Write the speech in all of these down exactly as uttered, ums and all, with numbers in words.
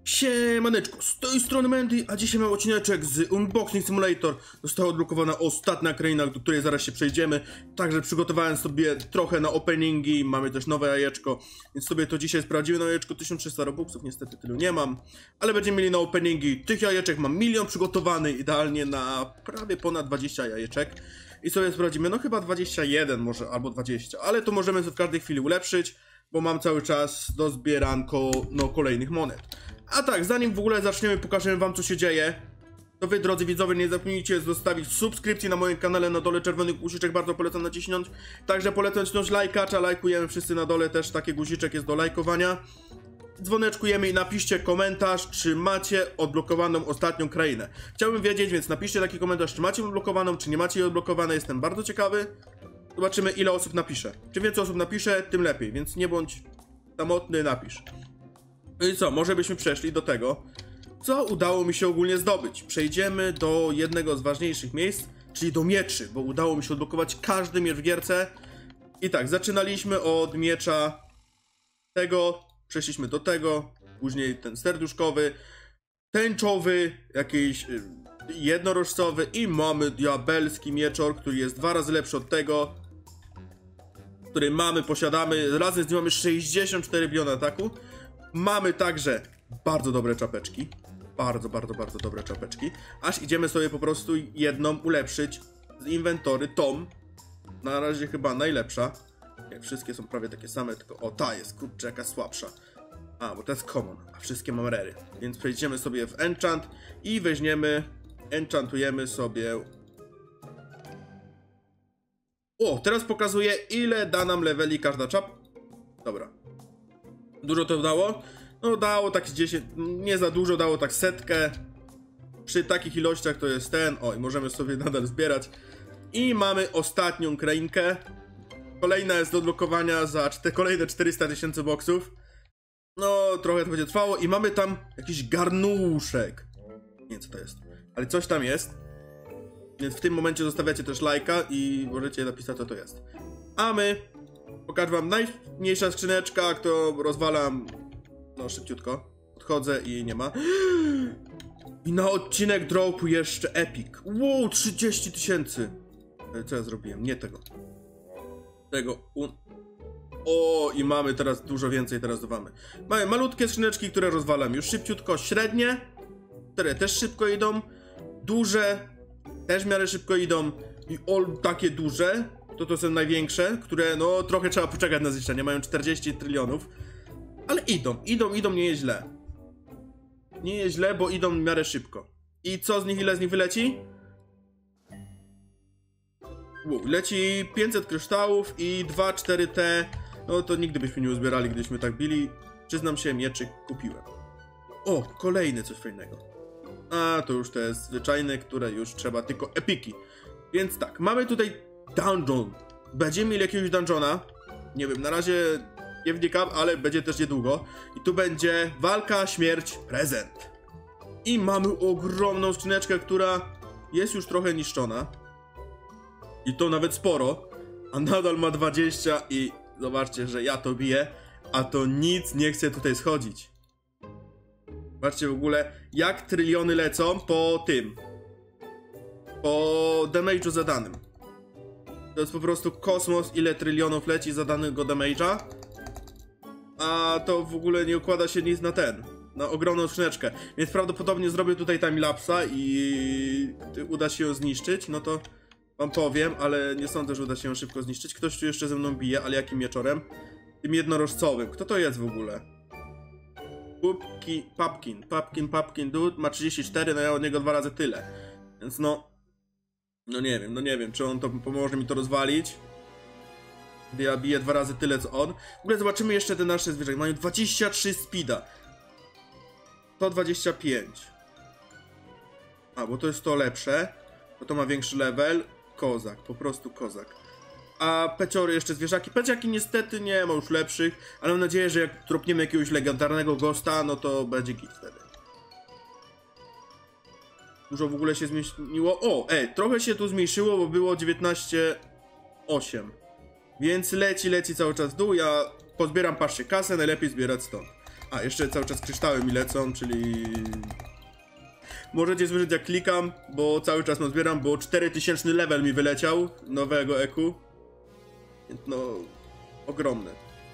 Siemaneczko, z tej strony Mendy, a dzisiaj mam odcineczek z Unboxing Simulator. Została odblokowana ostatnia kraina, do której zaraz się przejdziemy. Także przygotowałem sobie trochę na openingi, mamy też nowe jajeczko, więc sobie to dzisiaj sprawdzimy. Na jajeczko tysiąc trzysta robuxów, niestety tylu nie mam, ale będziemy mieli na openingi tych jajeczek. Mam milion przygotowany, idealnie na prawie ponad dwadzieścia jajeczek. I sobie sprawdzimy, no chyba dwadzieścia jeden może, albo dwadzieścia, ale to możemy w każdej chwili ulepszyć, bo mam cały czas do zbieranko no, kolejnych monet. A tak, zanim w ogóle zaczniemy, pokażemy wam co się dzieje, to wy, drodzy widzowie, nie zapomnijcie zostawić subskrypcji na moim kanale, na dole czerwonych guziczek, bardzo polecam nacisnąć. Także polecam nacisnąć lajkacza, lajkujemy wszyscy na dole, też taki guziczek jest do lajkowania. Dzwoneczkujemy i napiszcie komentarz, czy macie odblokowaną ostatnią krainę. Chciałbym wiedzieć, więc napiszcie taki komentarz, czy macie odblokowaną, czy nie macie jej odblokowanej, jestem bardzo ciekawy. Zobaczymy, ile osób napisze. Czym więcej osób napisze, tym lepiej, więc nie bądź samotny, napisz. No i co, może byśmy przeszli do tego, co udało mi się ogólnie zdobyć. Przejdziemy do jednego z ważniejszych miejsc, czyli do mieczy, bo udało mi się odblokować każdy miecz w gierce. I tak, zaczynaliśmy od miecza tego, przeszliśmy do tego, później ten serduszkowy, tęczowy, jakiś jednorożcowy i mamy diabelski mieczor, który jest dwa razy lepszy od tego, który mamy, posiadamy, razem z nim mamy sześćdziesiąt cztery biliony ataku. Mamy także bardzo dobre czapeczki, bardzo, bardzo, bardzo dobre czapeczki, aż idziemy sobie po prostu jedną ulepszyć z inwentory, tą, na razie chyba najlepsza. Nie, wszystkie są prawie takie same, tylko o, ta jest, kurczę, jaka słabsza. A, bo to jest common, a wszystkie mam rary. Więc przejdziemy sobie w enchant i weźmiemy, enchantujemy sobie. O, teraz pokazuje, ile da nam leveli każda czap. Dobra. Dużo to dało? No dało tak dziesięć, nie za dużo, dało tak setkę. Przy takich ilościach to jest ten, oj, możemy sobie nadal zbierać. I mamy ostatnią krainkę. Kolejna jest do odblokowania za czte, kolejne czterysta tysięcy boksów. No, trochę to będzie trwało i mamy tam jakiś garnuszek. Nie wiem co to jest, ale coś tam jest. Więc w tym momencie zostawiacie też lajka i możecie napisać co to jest. A my, pokażę wam najmniejsza skrzyneczka, którą rozwalam, no szybciutko. Odchodzę i nie ma. I na odcinek dropu jeszcze epic. Wow, trzydzieści tysięcy. Co ja zrobiłem? Nie tego. Tego. Un... O, i mamy teraz dużo więcej, teraz dawamy. Mamy malutkie skrzyneczki, które rozwalam już szybciutko. Średnie, które też szybko idą. Duże, też w miarę szybko idą. I o, takie duże, to to są największe, które no trochę trzeba poczekać na zniszczenie. Mają czterdzieści trylionów. Ale idą, idą, idą, nie jest źle. Nie jest źle, bo idą w miarę szybko. I co z nich, ile z nich wyleci? Wow, leci pięćset kryształów i dwa cztery T. No to nigdy byśmy nie uzbierali, gdybyśmy tak bili. Przyznam się, mieczyk kupiłem. O, kolejny coś fajnego. A, to już to jest zwyczajne, które już trzeba tylko epiki. Więc tak, mamy tutaj dungeon. Będziemy mieli jakiegoś dungeona. Nie wiem, na razie nie wnikam, ale będzie też niedługo. I tu będzie walka, śmierć, prezent. I mamy ogromną skrzyneczkę, która jest już trochę niszczona. I to nawet sporo. A nadal ma dwadzieścia i zobaczcie, że ja to biję. A to nic nie chce tutaj schodzić. Zobaczcie w ogóle, jak tryliony lecą po tym. Po damage'u zadanym. To jest po prostu kosmos, ile trylionów leci zadanego damage'a. A to w ogóle nie układa się nic na ten, na ogromną skrzyneczkę. Więc prawdopodobnie zrobię tutaj timelapsa i uda się ją zniszczyć. No to wam powiem, ale nie sądzę, że uda się ją szybko zniszczyć. Ktoś tu jeszcze ze mną bije, ale jakim mieczorem? Tym jednorożcowym. Kto to jest w ogóle? Pupki, Papkin, Papkin, Papkin, dude ma trzydzieści cztery, no ja od niego dwa razy tyle. Więc no, no nie wiem, no nie wiem, czy on to pomoże mi to rozwalić. Gdy ja biję dwa razy tyle co on. W ogóle zobaczymy jeszcze te nasze zwierzęta. Mają dwadzieścia trzy speeda. sto dwadzieścia pięć. A, bo to jest to lepsze. Bo to ma większy level. Kozak, po prostu kozak. A peciory jeszcze zwierzaki. Peciaki niestety nie ma już lepszych. Ale mam nadzieję, że jak tropniemy jakiegoś legendarnego ghosta, no to będzie git wtedy. Dużo w ogóle się zmieniło. O, ej, trochę się tu zmniejszyło, bo było dziewiętnaście osiem. Więc leci, leci cały czas w dół. Ja pozbieram, patrzcie, kasę, najlepiej zbierać stąd. A, jeszcze cały czas kryształy mi lecą, czyli... Możecie słyszeć jak klikam, bo cały czas no zbieram, bo cztery tysiące level mi wyleciał nowego E Q. No, ogromny.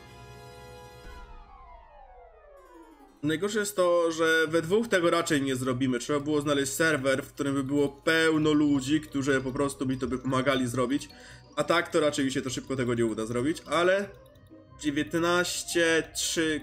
Najgorsze jest to, że we dwóch tego raczej nie zrobimy. Trzeba było znaleźć serwer, w którym by było pełno ludzi, którzy po prostu mi to by pomagali zrobić. A tak to raczej mi się to szybko tego nie uda zrobić, ale... dziewiętnaście, trzy...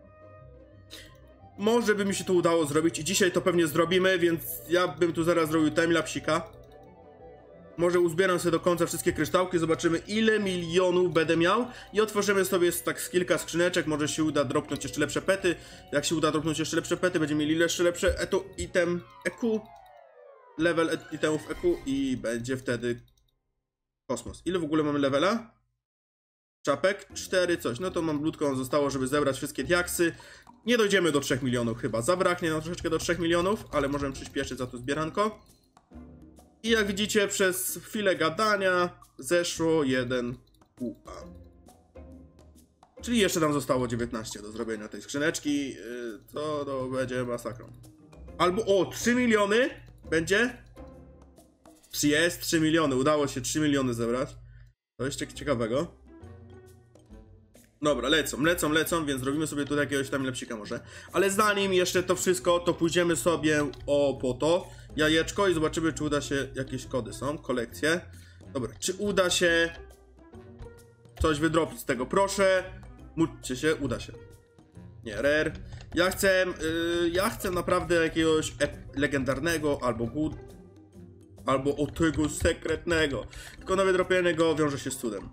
Może by mi się to udało zrobić i dzisiaj to pewnie zrobimy, więc ja bym tu zaraz zrobił timelapsika. Może uzbieram sobie do końca wszystkie kryształki, zobaczymy ile milionów będę miał i otworzymy sobie tak z kilka skrzyneczek, może się uda dropnąć jeszcze lepsze pety. Jak się uda dropnąć jeszcze lepsze pety, będziemy mieli jeszcze lepsze etu, item E Q, level et, itemów E Q i będzie wtedy kosmos. Ile w ogóle mamy levela? Czapek? cztery coś, no to mam blutką zostało, żeby zebrać wszystkie diaksy. Nie dojdziemy do trzech milionów chyba, zabraknie nam troszeczkę do trzech milionów, ale możemy przyspieszyć za to zbieranko. I jak widzicie, przez chwilę gadania zeszło jeden U A. Czyli jeszcze nam zostało dziewiętnaście do zrobienia tej skrzyneczki, yy, to, to będzie masakrą. Albo, o, trzy miliony będzie? Jest, trzy miliony, udało się trzy miliony zebrać. To jeszcze ciekawego. Dobra, lecą, lecą, lecą, więc zrobimy sobie tutaj jakiegoś tam lepsika może. Ale zanim jeszcze to wszystko, to pójdziemy sobie o po to jajeczko i zobaczymy, czy uda się, jakieś kody są, kolekcje. Dobra, czy uda się coś wydropić z tego, proszę. Módlcie się, uda się. Nie, rare. Ja chcę, yy, ja chcę naprawdę jakiegoś legendarnego, albo good, albo o tego sekretnego. Tylko na wydropienie go wiąże się z cudem.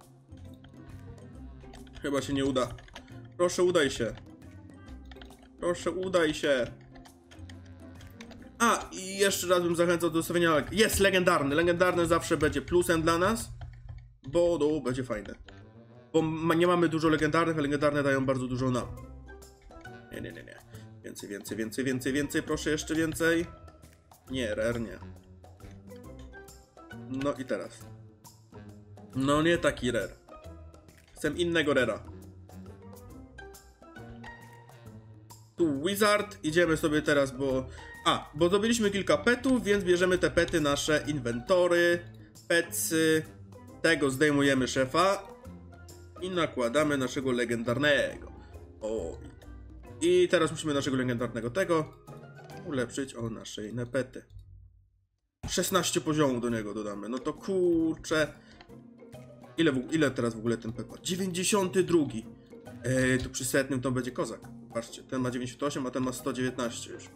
Chyba się nie uda. Proszę, udaj się. Proszę, udaj się. A, i jeszcze raz bym zachęcał do zostawienia... Jest legendarny. Legendarny zawsze będzie plusem dla nas. Bo no, będzie fajne. Bo ma, nie mamy dużo legendarnych, a legendarne dają bardzo dużo nam. Nie, nie, nie, nie. Więcej, więcej, więcej, więcej, więcej. Proszę, jeszcze więcej. Nie, rare nie. No i teraz. No nie taki rare. Chcę innego rera. Tu wizard. Idziemy sobie teraz, bo... A, bo zdobyliśmy kilka petów, więc bierzemy te pety, nasze inwentory, petsy. Tego zdejmujemy szefa. I nakładamy naszego legendarnego. O. I teraz musimy naszego legendarnego tego ulepszyć o nasze inne pety. szesnaście poziomów do niego dodamy. No to kurczę. Ile, w, ile teraz w ogóle ten pet ma? dziewięćdziesiąty drugi. Eee, to przy setnym to będzie kozak. Patrzcie, ten ma dziewięćdziesiąt osiem, a ten ma sto dziewiętnaście już.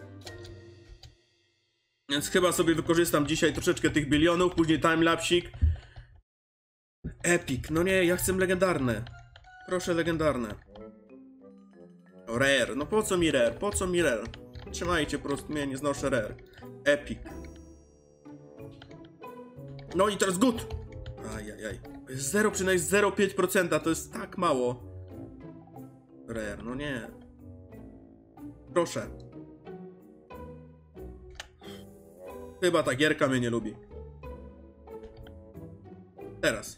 Więc chyba sobie wykorzystam dzisiaj troszeczkę tych bilionów, później timelapsik. Epic, no nie, ja chcę legendarne. Proszę legendarne. O, rare, no po co mi rare, po co mi rare? Trzymajcie, po prostu mnie nie znoszę rare. Epic. No i teraz good. Ajajaj. zero przecinek zero pięć procent, to jest tak mało. Rare, no nie. Proszę. Chyba ta gierka mnie nie lubi. Teraz.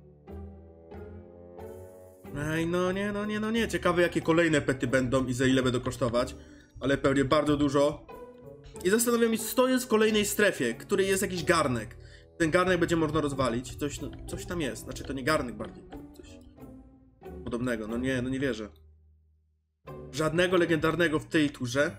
Ej, no nie, no nie, no nie. Ciekawe jakie kolejne pety będą i za ile będą kosztować. Ale pewnie bardzo dużo. I zastanawiam się, co jest w kolejnej strefie, której jest jakiś garnek. Ten garnek będzie można rozwalić. Coś, no, coś tam jest. Znaczy to nie garnek bardziej. Coś podobnego. No nie, no nie wierzę. Żadnego legendarnego w tej turze.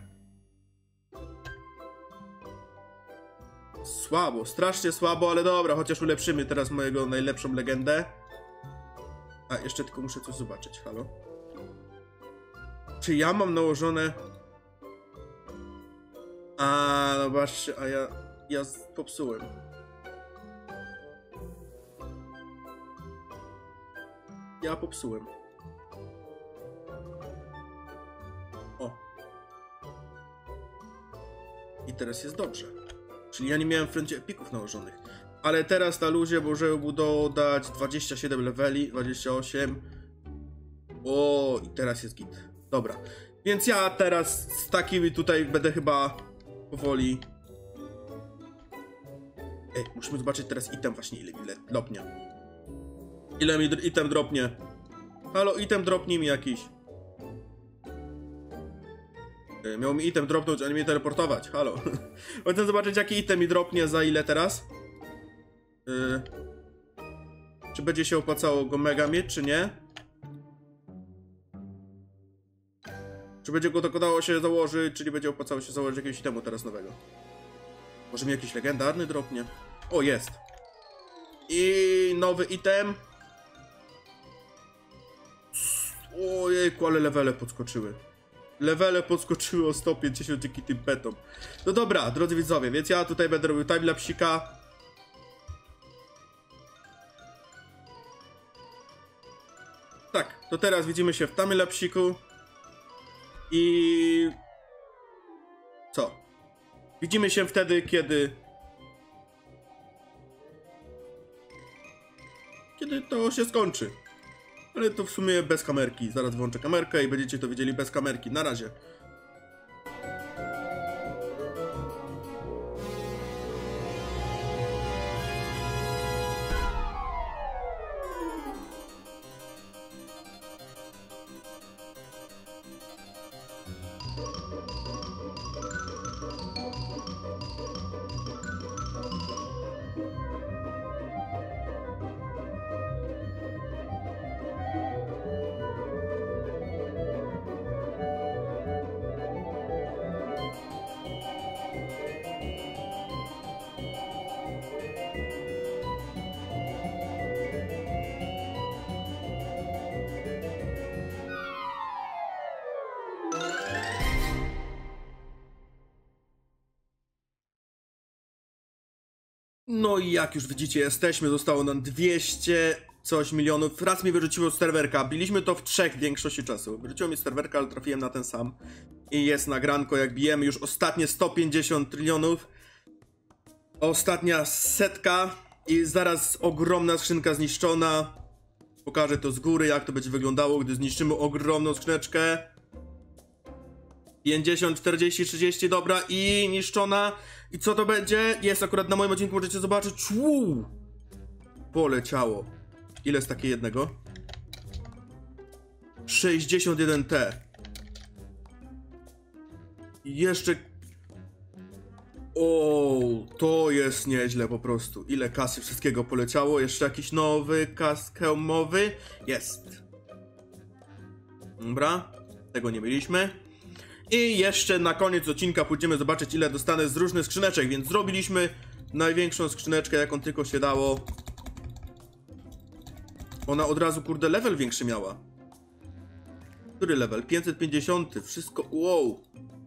Słabo, strasznie słabo, ale dobra, chociaż ulepszymy teraz mojego najlepszą legendę. A, jeszcze tylko muszę coś zobaczyć, halo? Czy ja mam nałożone... A, no właśnie, a ja... Ja popsułem. Ja popsułem. O. I teraz jest dobrze. Czyli ja nie miałem w froncie epików nałożonych. Ale teraz na luzie może mu dodać dwadzieścia siedem leveli, dwadzieścia osiem. O, i teraz jest git. Dobra. Więc ja teraz z takimi tutaj będę chyba powoli... Ej, musimy zobaczyć teraz item właśnie, ile mi dropnie. Ile mi item dropnie. Halo, item dropnie mi jakiś. Yy, miał mi item dropnąć, a nie mnie teleportować. Halo. Chcę zobaczyć, jaki item mi dropnie za ile teraz. Yy, czy będzie się opłacało go mega mieć, czy nie? Czy będzie go tak udało się założyć, czy nie będzie opłacało się założyć jakiegoś itemu teraz nowego? Może mi jakiś legendarny dropnie? O, jest. I nowy item. Ojejku, ale levele podskoczyły. Levele podskoczyły o sto pięćdziesiąt dzięki tym petom. No dobra, drodzy widzowie, więc ja tutaj będę robił timelapsika. Tak, to teraz widzimy się w timelapsiku. I... Co? Widzimy się wtedy, kiedy... Kiedy to się skończy. Ale to w sumie bez kamerki. Zaraz włączę kamerkę i będziecie to widzieli bez kamerki. Na razie. No i jak już widzicie, jesteśmy, zostało nam dwieście coś milionów. Raz mi wyrzuciło z serwerka, biliśmy to w trzech w większości czasu. Wyrzuciło mi z serwerka, ale trafiłem na ten sam. I jest nagranko, jak bijemy już ostatnie sto pięćdziesiąt trylionów. Ostatnia setka i zaraz ogromna skrzynka zniszczona. Pokażę to z góry, jak to będzie wyglądało, gdy zniszczymy ogromną skrzyneczkę. pięćdziesiąt, czterdzieści, trzydzieści, dobra, i niszczona. I co to będzie? Jest akurat na moim odcinku, możecie zobaczyć. Uuu! Poleciało. Ile z takiej jednego? sześćdziesiąt jeden T. I jeszcze... O, to jest nieźle po prostu. Ile kasy wszystkiego poleciało. Jeszcze jakiś nowy kask hełmowy. Jest. Dobra. Tego nie mieliśmy. I jeszcze na koniec odcinka pójdziemy zobaczyć, ile dostanę z różnych skrzyneczek, więc zrobiliśmy największą skrzyneczkę, jaką tylko się dało. Ona od razu, kurde, level większy miała. Który level? pięćset pięćdziesiąt. Wszystko, wow.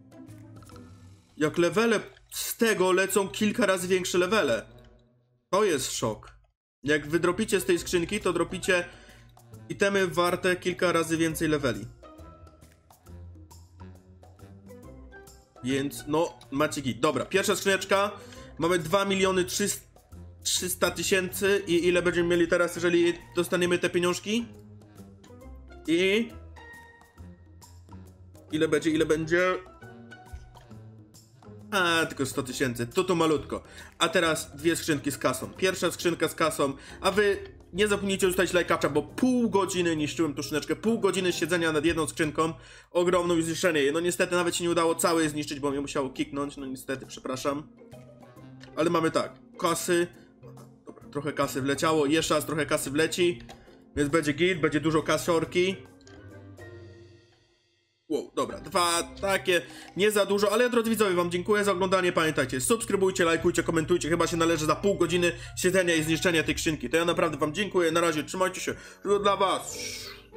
Jak levele z tego lecą kilka razy większe levele. To jest szok. Jak wydropicie z tej skrzynki, to dropicie itemy warte kilka razy więcej leveli. Więc no, macie git. Dobra, pierwsza skrzyneczka. Mamy dwa miliony trzysta tysięcy. I ile będziemy mieli teraz, jeżeli dostaniemy te pieniążki? I... Ile będzie, ile będzie? A, tylko sto tysięcy. To to malutko. A teraz dwie skrzynki z kasą. Pierwsza skrzynka z kasą. A wy nie zapomnijcie zostawić lajkacza, bo pół godziny niszczyłem tą skrzyneczkę. Pół godziny siedzenia nad jedną skrzynką. Ogromną i zniszczenie jej. No niestety nawet się nie udało całej zniszczyć, bo mnie musiało kiknąć. No niestety, przepraszam. Ale mamy tak. Kasy. Dobra, trochę kasy wleciało. Jeszcze raz trochę kasy wleci. Więc będzie git, będzie dużo kasiorki. Wow, dobra, dwa takie, nie za dużo, ale ja, drodzy widzowie, wam dziękuję za oglądanie, pamiętajcie, subskrybujcie, lajkujcie, komentujcie, chyba się należy za pół godziny siedzenia i zniszczenia tej skrzynki, to ja naprawdę wam dziękuję, na razie, trzymajcie się, dla was.